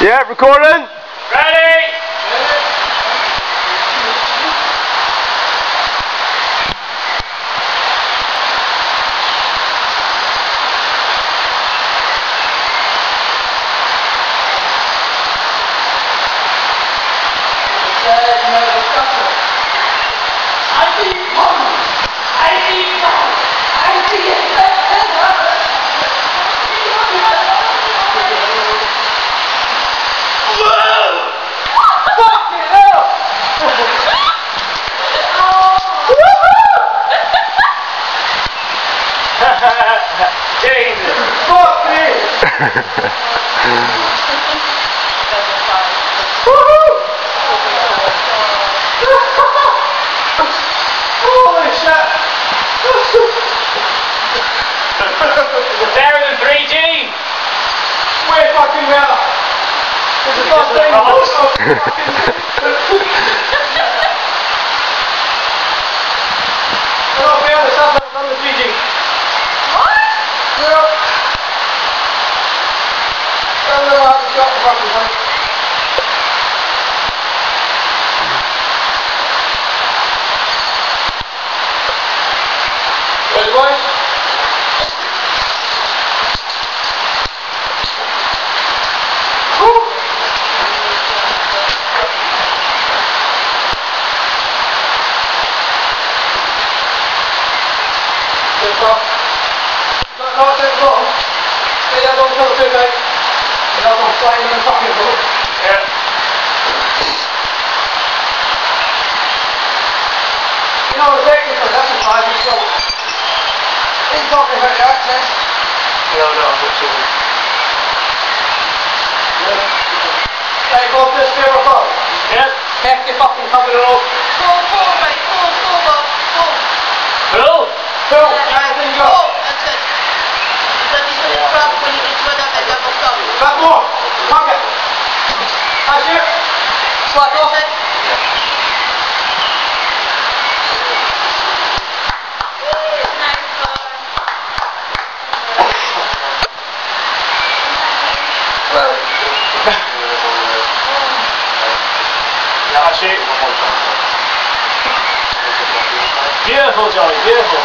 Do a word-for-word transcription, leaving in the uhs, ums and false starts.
Yeah, recording. Ready? Jesus! Fuck me! Woohoo! Holy shit! Better than three G! Way fucking better! This is the first thing. No, be honest, I've never done the three G. Ready, boys? Woo! Good stuff. Not, not too long. Stay there, don't talk too big. You're not going to fly in the fucking boat. Yeah. You know, the technical exercise is so... He's talking about the accent. No, no, I'm not sure. Right, Bob, this favour first. Yep. Hefty fucking cover it all. Pull, pull, mate, pull, pull, Bob, pull. Pull? Pull, Anything you pull, got? that's it. Because he's going to trap when he gets rid of it, that will come. Back more. Fuck it. That's it. Swat off it. Beautiful, Joey, beautiful.